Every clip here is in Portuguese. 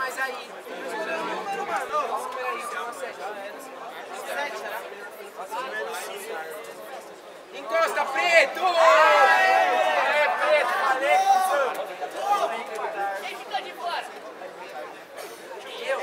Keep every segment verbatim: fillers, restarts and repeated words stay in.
mas aí... Número, mano. Nossa, peraí, uma sete. Sete, será? Encosta, preto! É, preto, falei, quem ficou de fora? Eu.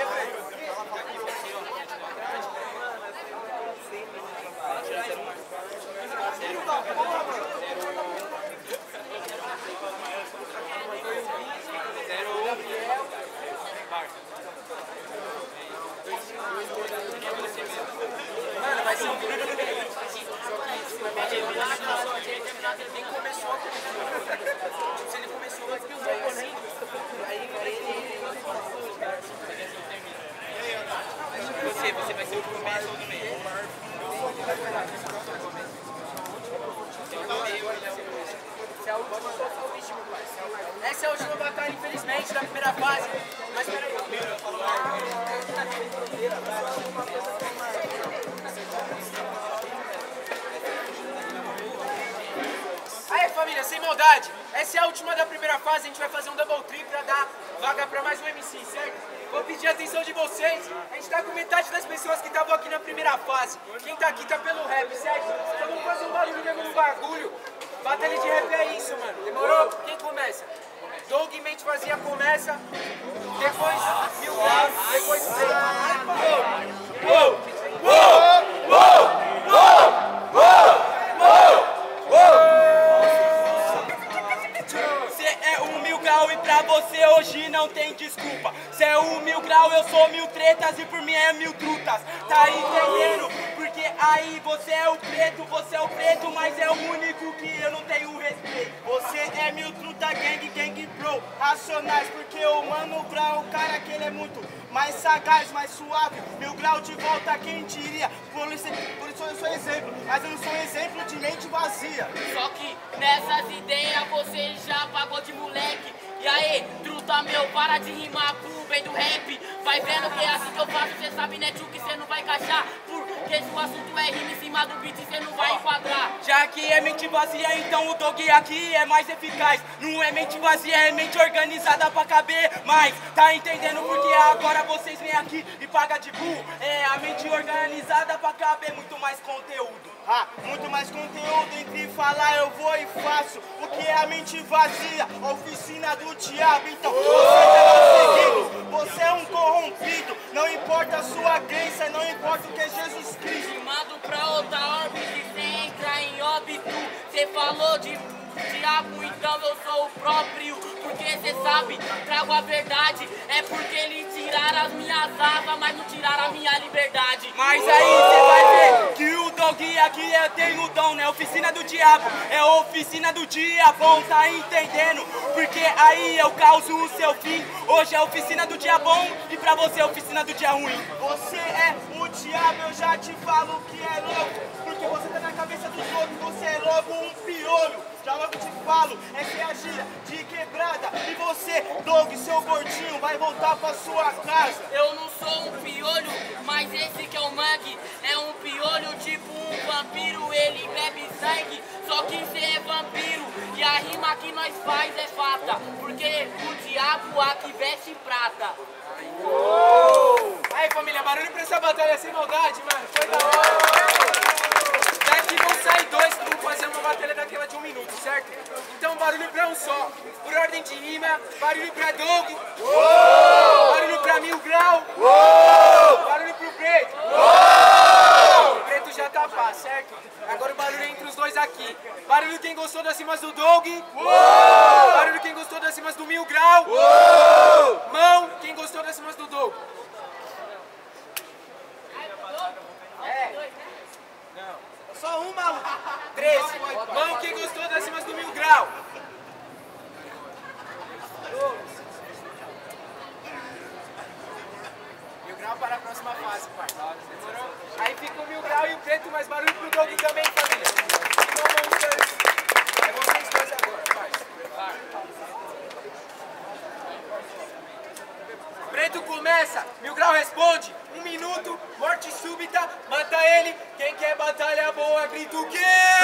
Mano, vai ser um vídeo de meio. Nem começou a se ele começou a fazer assim, aí ele... Você, você vai ser o começo ou do meio? Essa é a última batalha, infelizmente, da primeira fase. Mas peraí. Aí, família, sem maldade. Essa é a última da primeira fase. A gente vai fazer um double trip pra dar vaga pra mais um M C, certo? Vou pedir a atenção de vocês. A gente tá com metade das pessoas que estavam aqui na primeira fase. Quem tá aqui tá pelo rap, certo? Então vamos fazer um barulho mesmo no bagulho. Batalha de rap é isso, mano. Demorou? Quem começa? Doug Mente Vazia começa. Depois Mil Graus. Depois Play. Uou! Uou! Uou! Uou! Uou! Uou! Cê é um Mil Grau e pra você hoje não tem desculpa. Cê é um Mil Grau, eu sou mil tretas e por mim é mil trutas. Tá entendendo? Porque aí você é o preto, você é o preto, mas é o único que eu não tenho respeito. Você é mil truta, gang, gang bro, racionais, porque o Mano Brown é um cara que ele é muito mais sagaz, mais suave. Mil grau de volta, quem diria? Por isso, por isso eu sou exemplo, mas eu não sou exemplo de mente vazia. Só que nessas ideias você já pagou de moleque. E aí, truta meu, para de rimar pro bem do rap. Vai vendo que é assim que eu faço, cê sabe, né, tio, que cê não vai encaixar. Porque se o assunto é rima em cima do beat, cê não vai enquadrar. Já que é mente vazia, então o Doug aqui é mais eficaz. Não é mente vazia, é mente organizada pra caber mais. Tá entendendo? Porque agora vocês vêm aqui e pagam de burro. É a mente organizada pra caber muito mais conteúdo. Ah, muito mais conteúdo entre falar eu vou e faço. O que é a mente vazia? A oficina do diabo. Então você tá seguindo, você é um corrompido. Não importa a sua crença, não importa o que é Jesus Cristo. Rimado pra outra órbita, cê entra em óbito. Cê falou de diabo, então eu sou o próprio. Porque cê sabe, trago a verdade. É porque eles tiraram as minhas asas, mas não tiraram a minha liberdade. Mas aí cê vai ver que o Doug aqui é, tem o dom, né? Oficina do diabo, é oficina do diabão, tá entendendo? Porque aí eu causo o seu fim. Hoje é oficina do dia bom e pra você é oficina do dia ruim. Você é o diabo, eu já te falo que é louco. Porque você tá na cabeça dos outros, você é logo um piolho. Já logo te falo, essa é a gira de quebrada. E você, Doug, seu gordinho, vai voltar pra sua casa. Eu não sou um piolho, mas esse que é o Mangue é um piolho tipo um vampiro, ele bebe sangue, só que cê é vampiro. E a rima que nós faz é fata, porque o diabo aqui veste prata. Uou! Aí, família, barulho pra essa batalha sem maldade, mano. Foi da hora. Daqui vão sair dois pra fazer uma batalha daquela de um minuto, certo? Então, barulho pra um só. Por ordem de rima, barulho pra Doug. Uou! Barulho pra Mil Grau. Uou! Barulho pro Preto. Uou! O Preto já tá fácil, certo? Agora o barulho é entre os dois aqui. Barulho quem gostou das rimas do Doug. Uou! Barulho quem gostou das rimas do Mil Grau. Uou! Mão quem gostou das rimas do Doug. É. Só um, maluco. treze. Mão quem gostou das rimas do Mil Grau. Mil Grau para a próxima fase, pai. Demorou? Aí fica o Mil Grau e o Preto, mais barulho pro Doug também, família. Então vamos ver. É vocês dois agora, pai. Preto começa, Mil Grau responde. Um minuto, morte súbita, mata ele. Quem quer batalha boa, grita o quê?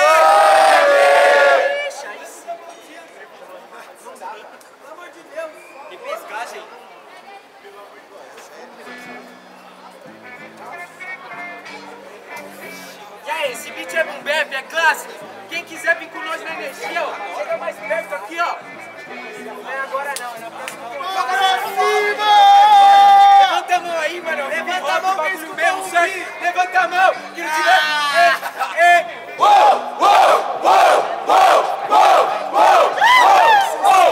Deixa aí sim. Não dá. Pelo amor de Deus. Que pescagem. Esse beat é boom bap, é clássico. Quem quiser vir com nós na energia, ó, chega mais perto aqui, ó. Não é agora não, é na próxima temporada. Levanta a mão aí, mano. Levanta a mão, bagulho mesmo, certo? Levanta a mão. Quem tiver... É, é. Uou, uou, uou, uou, uou, uou, uou.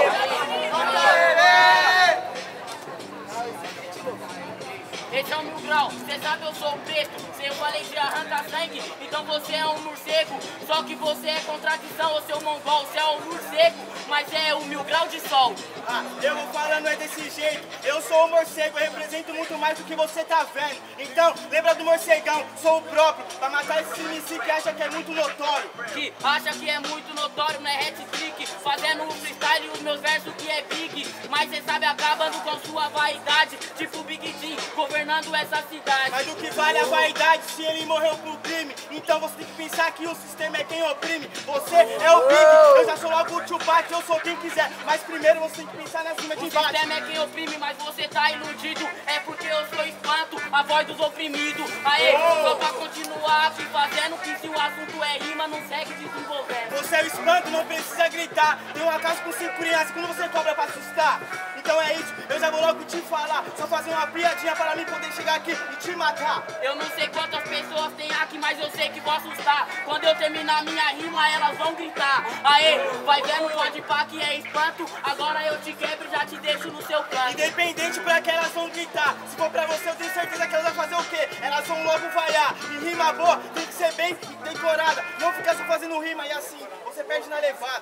Esse é o Mil Grau, cê sabe eu sou preto. Se eu falei de arranca sangue, então você é um morcego. Só que você é contradição, ô seu mongol. Você é um morcego, mas é o Mil Grau de Sol. Ah, eu vou falando é desse jeito. Eu sou o morcego, eu represento muito mais do que você tá vendo. Então, lembra do morcegão, sou o próprio. Pra matar esse M C que acha que é muito notório. Que acha que é muito notório, não é hat-trick. Fazendo um freestyle e os meus versos que é big. Mas cê sabe, acabando com sua vaidade. Tipo Big Jim, governando essa cidade. Mas do que vale a vaidade se ele morreu pro crime? Então você tem que pensar que o sistema é quem oprime. Você é o Big, eu já sou logo o Tupac, eu sou quem quiser. Mas primeiro você tem que pensar nas rimas de O embate. sistema é quem oprime, mas você tá iludido. É porque eu sou espanto, a voz dos oprimidos. Aê, só pra continuar aqui fazendo que se o assunto é rima, não segue desenvolvendo. Você é o espanto, não precisa gritar. Tem uma casa com cinco crianças, quando você cobra pra assustar. Então é isso, eu já vou logo te falar. Só fazer uma piadinha para mim poder chegar aqui e te matar. Eu não sei quantas pessoas tem aqui, mas eu sei que vou assustar. Quando eu terminar minha rima, elas vão gritar. Aê, vai vendo, pode pá que é espanto. Agora eu te quebro e já te deixo no seu canto. Independente pra que elas vão gritar. Se for pra você, eu tenho certeza que elas vão fazer o quê? Elas vão logo vaiar. E rima boa tem que ser bem decorada. Não ficar só fazendo rima e assim, você perde na levada.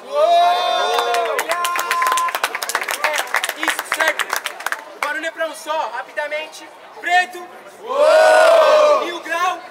Isso, certo? O barulho é pra um só, rapidamente. Preto. Mil Grau.